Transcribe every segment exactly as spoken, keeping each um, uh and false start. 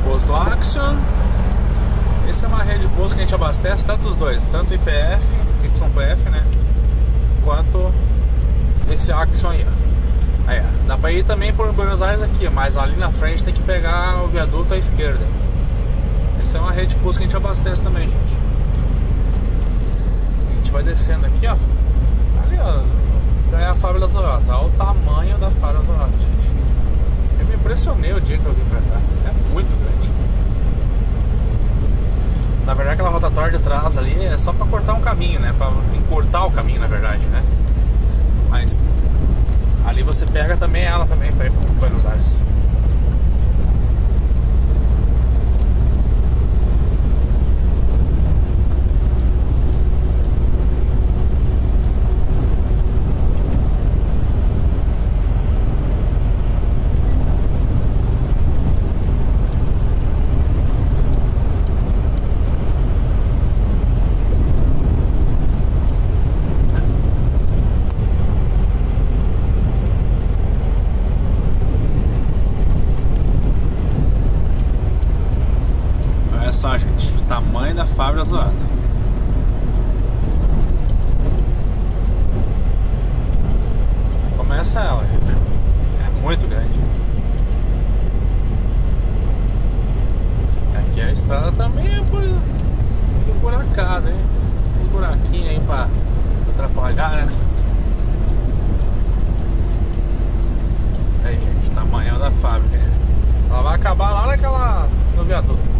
posto Axion. Essa é uma rede de posto que a gente abastece tanto os dois, tanto I P F, Y P F, né? Quanto esse Axion aí, ó. Aí, ó. Dá pra ir também por Buenos Aires aqui, mas ali na frente tem que pegar o viaduto à esquerda. Essa é uma rede de posto que a gente abastece também, gente. A gente vai descendo aqui, ó. Ali, ó, já é a fábrica da Toyota. Olha o tamanho da fábrica da Toyota, gente. Eu me impressionei o dia que eu vim pra cá. É muito grande. Na verdade, aquela rotatória de trás ali é só pra cortar um caminho, né? Pra encurtar o caminho, na verdade, né? Mas ali você pega também ela também pra ir pra Buenos Aires. Gente, o tamanho da fábrica do lado. Começa ela, gente. É muito grande. Aqui a estrada também é por buracada, hein? Tem buraquinho aí pra atrapalhar, né? Aí, gente, o tamanho da fábrica. Ela vai acabar lá naquela, no viaduto.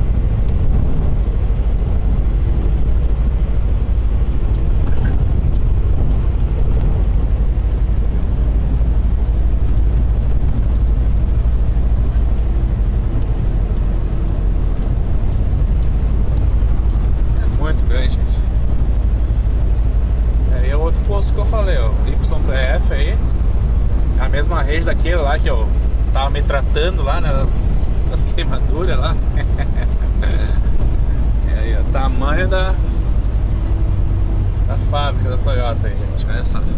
Que eu falei, ó, o Y P F aí, a mesma rede daquele lá que eu tava me tratando lá, né, das, das queimaduras lá. E aí, ó, tamanho da da fábrica da Toyota aí, gente, olha só.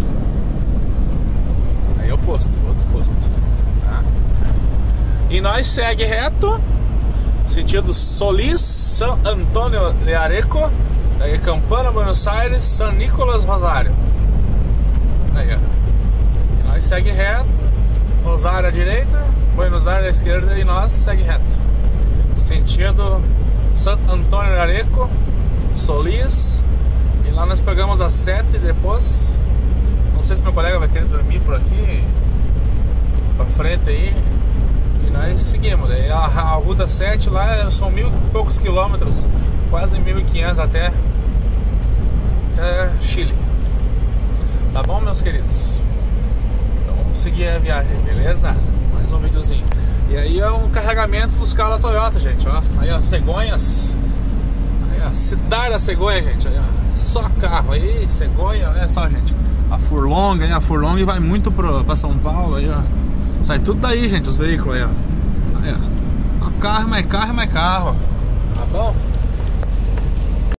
Aí o posto, outro posto, tá? E nós segue reto, sentido Solís, São Antônio de Areco, aí Campana, Buenos Aires, São Nicolás, Rosário. Aí, ó. E nós segue reto, Rosário à direita, Buenos Aires à esquerda e nós segue reto. Sentido Santo Antônio de Areco, Solís. E lá nós pegamos a sete e depois, não sei se meu colega vai querer dormir por aqui, pra frente aí. E nós seguimos. Daí a, a ruta sete lá são mil e poucos quilômetros, quase mil e quinhentos até, até Chile. Tá bom, meus queridos? Então vamos seguir a viagem, beleza? Mais um videozinho. E aí é um carregamento Fuscar da Toyota, gente, ó. Aí, ó, cegonhas. Aí, ó, cidade da cegonha, gente. Aí, ó, só carro aí, cegonha, olha só, gente. A Furlong, aí, a Furlong vai muito pro, pra São Paulo, aí, ó. Sai tudo daí, gente, os veículos aí, ó. Aí, ó. Carro, mais carro, mais carro. Tá bom?